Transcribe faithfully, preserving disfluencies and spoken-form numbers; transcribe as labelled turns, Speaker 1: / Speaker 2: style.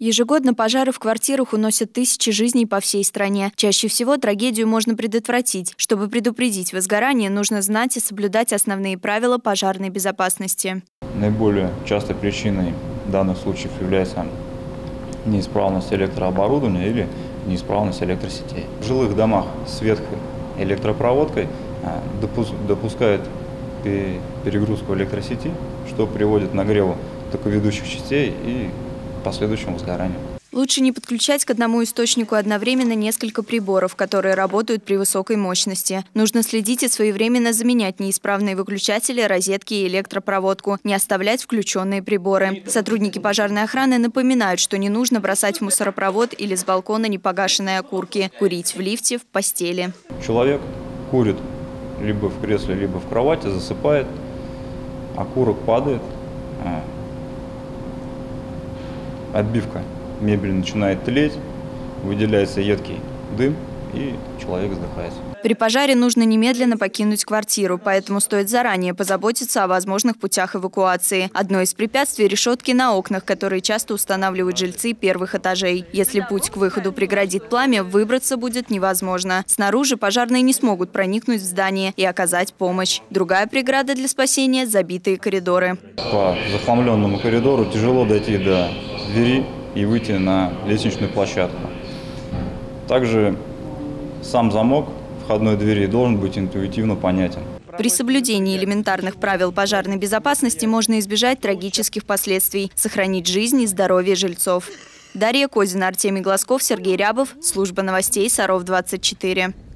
Speaker 1: Ежегодно пожары в квартирах уносят тысячи жизней по всей стране. Чаще всего трагедию можно предотвратить. Чтобы предупредить возгорание, нужно знать и соблюдать основные правила пожарной безопасности.
Speaker 2: Наиболее частой причиной данных случаев является неисправность электрооборудования или неисправность электросетей. В жилых домах с ветхой электропроводкой допускают перегрузку электросети, что приводит к нагреву токоведущих частей и последующему возгоранию.
Speaker 1: Лучше не подключать к одному источнику одновременно несколько приборов, которые работают при высокой мощности. Нужно следить и своевременно заменять неисправные выключатели, розетки и электропроводку, не оставлять включенные приборы. Сотрудники пожарной охраны напоминают, что не нужно бросать в мусоропровод или с балкона непогашенные окурки, курить в лифте, в постели.
Speaker 2: Человек курит либо в кресле, либо в кровати, засыпает, окурок падает, отбивка мебели начинает тлеть, выделяется едкий дым, и человек задыхается.
Speaker 1: При пожаре нужно немедленно покинуть квартиру, поэтому стоит заранее позаботиться о возможных путях эвакуации. Одно из препятствий – решетки на окнах, которые часто устанавливают жильцы первых этажей. Если путь к выходу преградит пламя, выбраться будет невозможно. Снаружи пожарные не смогут проникнуть в здание и оказать помощь. Другая преграда для спасения – забитые коридоры.
Speaker 2: По захламленному коридору тяжело дойти до двери и выйти на лестничную площадку. Также сам замок входной двери должен быть интуитивно понятен.
Speaker 1: При соблюдении элементарных правил пожарной безопасности можно избежать трагических последствий, сохранить жизнь и здоровье жильцов. Дарья Козина, Артемий Глазков, Сергей Рябов. Служба новостей Саров двадцать четыре.